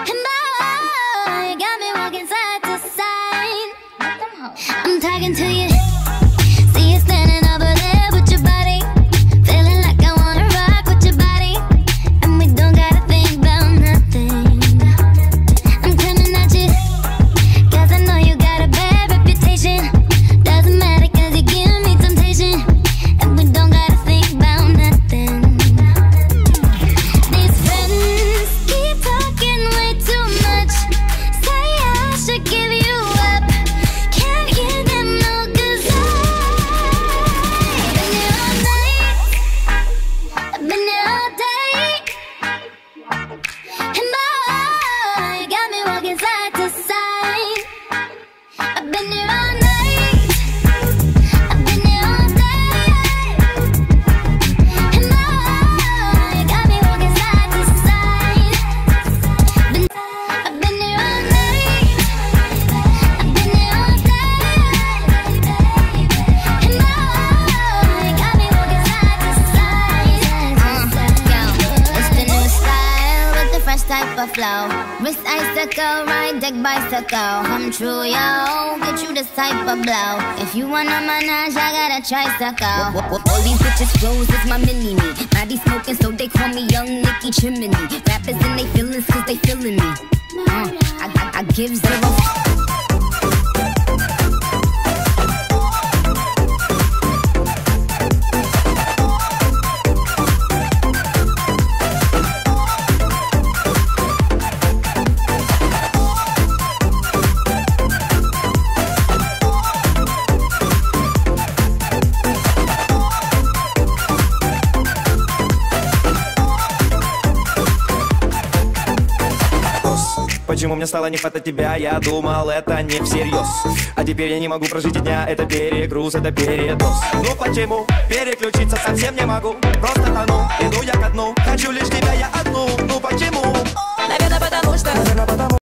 boy, you got me walking side to side. I'm talking to you. See you standing over there with your body, feeling like I wanna rock with your body, and we don't gotta think about nothing. I'm coming at you, 'cause I know you got a bad reputation. Doesn't matter 'cause you give me temptation, and we don't gotta think about nothing. These friends keep talking way too much, say I should give you up. Can't hear them no, 'cause I've been here all night, I've been here all day, and boy, you got me walking side to side. I've been here all night, I've been here all day, and boy, you got me walking side to side. I've been here all night, I've been here all day, and boy, you got me walking side to side. It's the new style with the fresh type of flow. Wrist icicle, ride deck bicycle. Come true, yo, get you this type of blow. If you wanna manage, I got a tricycle. All these bitches flows is my mini-me. Body smoking, so they call me Young Nicki Chimney. Rappers in they feelings, 'cause they feeling me. I give zero. Почему мне стало не хватать тебя? Я думал, это не всерьез. А теперь я не могу прожить и дня. Это перегруз, это передоз. Ну почему? Переключиться совсем не могу. Просто тону, иду я ко дну. Хочу лишь тебя, я одну. Ну почему? Наверное, потому что